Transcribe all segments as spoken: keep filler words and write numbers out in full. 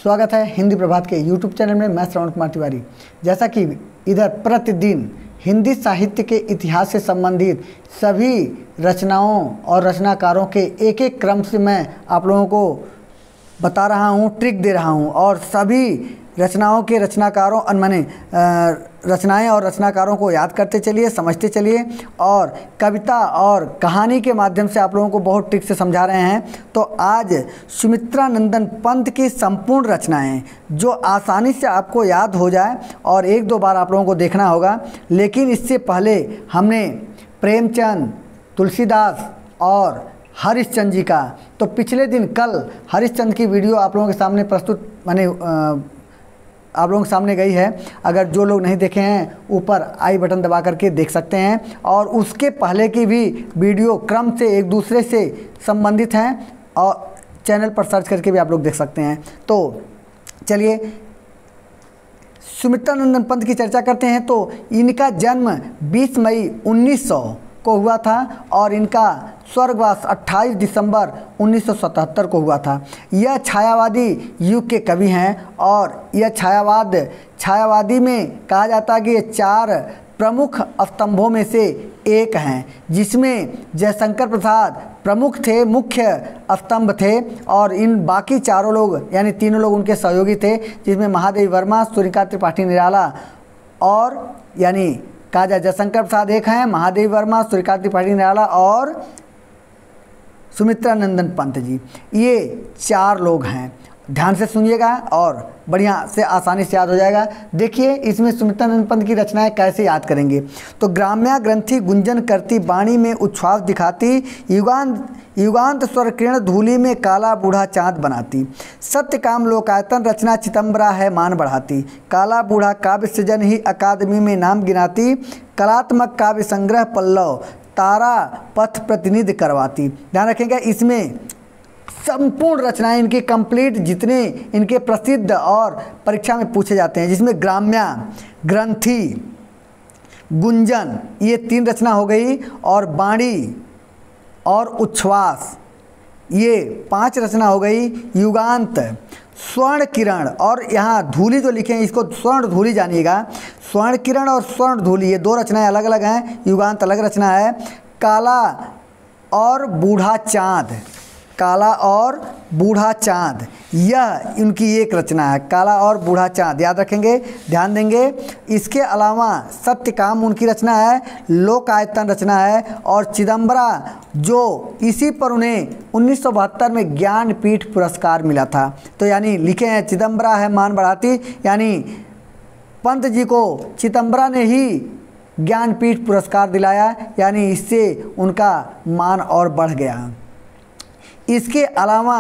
स्वागत है हिंदी प्रभात के यूट्यूब चैनल में। मैं श्रवण कुमार तिवारी। जैसा कि इधर प्रतिदिन हिंदी साहित्य के इतिहास से संबंधित सभी रचनाओं और रचनाकारों के एक एक क्रम से मैं आप लोगों को बता रहा हूँ, ट्रिक दे रहा हूँ और सभी रचनाओं के रचनाकारों माने रचनाएं और रचनाकारों को याद करते चलिए, समझते चलिए और कविता और कहानी के माध्यम से आप लोगों को बहुत ट्रिक से समझा रहे हैं। तो आज सुमित्रा नंदन पंत की संपूर्ण रचनाएं जो आसानी से आपको याद हो जाए और एक दो बार आप लोगों को देखना होगा। लेकिन इससे पहले हमने प्रेमचंद, तुलसीदास और हरिश्चंद्र जी का, तो पिछले दिन कल हरिश्चंद्र की वीडियो आप लोगों के सामने प्रस्तुत माने आप लोगों के सामने गई है। अगर जो लोग नहीं देखे हैं ऊपर आई बटन दबा करके देख सकते हैं और उसके पहले की भी वीडियो क्रम से एक दूसरे से संबंधित हैं और चैनल पर सर्च करके भी आप लोग देख सकते हैं। तो चलिए सुमित्रा नंदन पंत की चर्चा करते हैं। तो इनका जन्म बीस मई उन्नीस सौ को हुआ था और इनका स्वर्गवास अट्ठाईस दिसंबर उन्नीस सौ सतहत्तर को हुआ था। यह छायावादी युग के कवि हैं और यह छायावाद छायावादी में कहा जाता है कि ये चार प्रमुख स्तंभों में से एक हैं, जिसमें जयशंकर प्रसाद प्रमुख थे, मुख्य स्तंभ थे और इन बाकी चारों लोग यानी तीनों लोग उनके सहयोगी थे, जिसमें महादेवी वर्मा, सूर्यकांत त्रिपाठी निराला और यानी कहा जाए जयशंकर प्रसाद एक हैं, महादेवी वर्मा, सूर्यकांत त्रिपाठी निराला और सुमित्रा नंदन पंत जी, ये चार लोग हैं। ध्यान से सुनिएगा और बढ़िया से आसानी से याद हो जाएगा। देखिए इसमें सुमित्रा नंदन पंत की रचनाएं कैसे याद करेंगे। तो ग्राम्या ग्रंथि गुंजन करती, बाणी में उच्छ्वास दिखाती, युगांत युगांत स्वर किरण धूलि में काला बूढ़ा चाँद बनाती, सत्य काम लोकायतन रचना चितंबरा है मान बढ़ाती, काला बूढ़ा काव्य सृजन ही अकादमी में नाम गिनाती, कलात्मक काव्य संग्रह पल्लव तारा पथ प्रतिनिधि करवाती। ध्यान रखेंगे इसमें संपूर्ण रचनाएं इनके कंप्लीट जितने इनके प्रसिद्ध और परीक्षा में पूछे जाते हैं, जिसमें ग्राम्या, ग्रंथि, गुंजन ये तीन रचना हो गई और बाणी और उच्छ्वास ये पांच रचना हो गई। युगांत, स्वर्ण किरण और यहाँ धूलि जो लिखे हैं इसको स्वर्ण धूलि जानिएगा। स्वर्ण किरण और स्वर्ण धूलि ये दो रचनाएं अलग अलग हैं, युगांत अलग रचना है। काला और बूढ़ा चाँद, काला और बूढ़ा चाँद यह इनकी एक रचना है, काला और बूढ़ा चाँद याद रखेंगे, ध्यान देंगे। इसके अलावा सत्यकाम उनकी रचना है, लोकायतन रचना है और चिदंबरा जो इसी पर उन्हें उन्नीस सौ बहत्तर में ज्ञानपीठ पुरस्कार मिला था। तो यानी लिखे हैं चिदंबरा है मान बढ़ाती, यानी पंत जी को चिदंबरा ने ही ज्ञानपीठ पुरस्कार दिलाया, यानी इससे उनका मान और बढ़ गया। इसके अलावा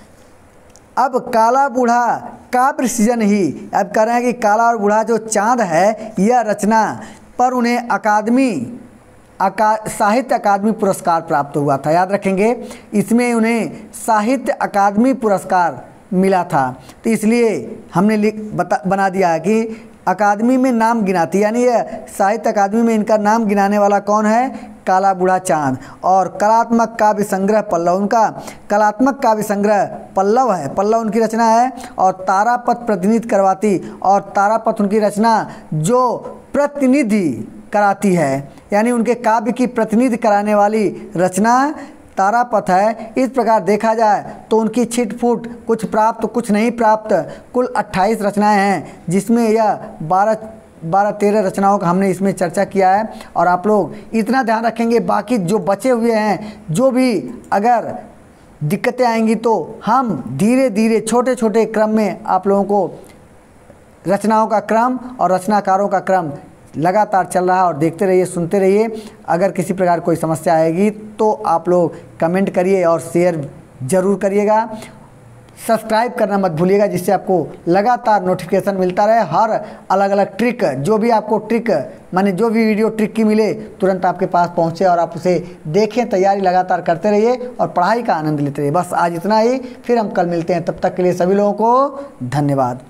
अब काला बूढ़ा काव्य सृजन ही, अब कह रहे हैं कि काला और बूढ़ा जो चाँद है यह रचना पर उन्हें अकादमी अका साहित्य अकादमी पुरस्कार प्राप्त हुआ था। याद रखेंगे इसमें उन्हें साहित्य अकादमी पुरस्कार मिला था। तो इसलिए हमने लिख बता बना दिया है कि अकादमी में नाम गिनाती, यानी यह साहित्य अकादमी में इनका नाम गिनाने वाला कौन है, काला बूढ़ा चाँद। और कलात्मक काव्य संग्रह पल्लव, उनका कलात्मक काव्य संग्रह पल्लव है, पल्लव उनकी रचना है। और तारापथ प्रतिनिधि करवाती, और तारापथ उनकी रचना जो प्रतिनिधि कराती है, यानी उनके काव्य की प्रतिनिधि कराने वाली रचना तारापथ है। इस प्रकार देखा जाए तो उनकी छिटफुट कुछ प्राप्त कुछ नहीं प्राप्त कुल अट्ठाईस रचनाएं हैं, जिसमें यह बारह बारह तेरह रचनाओं का हमने इसमें चर्चा किया है। और आप लोग इतना ध्यान रखेंगे, बाकी जो बचे हुए हैं जो भी अगर दिक्कतें आएंगी तो हम धीरे धीरे छोटे छोटे क्रम में आप लोगों को रचनाओं का क्रम और रचनाकारों का क्रम लगातार चल रहा है और देखते रहिए, सुनते रहिए। अगर किसी प्रकार कोई समस्या आएगी तो आप लोग कमेंट करिए और शेयर ज़रूर करिएगा। सब्सक्राइब करना मत भूलिएगा, जिससे आपको लगातार नोटिफिकेशन मिलता रहे। हर अलग अलग ट्रिक जो भी आपको ट्रिक माने जो भी वीडियो ट्रिक की मिले तुरंत आपके पास पहुंचे और आप उसे देखें। तैयारी लगातार करते रहिए और पढ़ाई का आनंद लेते रहिए। बस आज इतना ही, फिर हम कल मिलते हैं। तब तक के लिए सभी लोगों को धन्यवाद।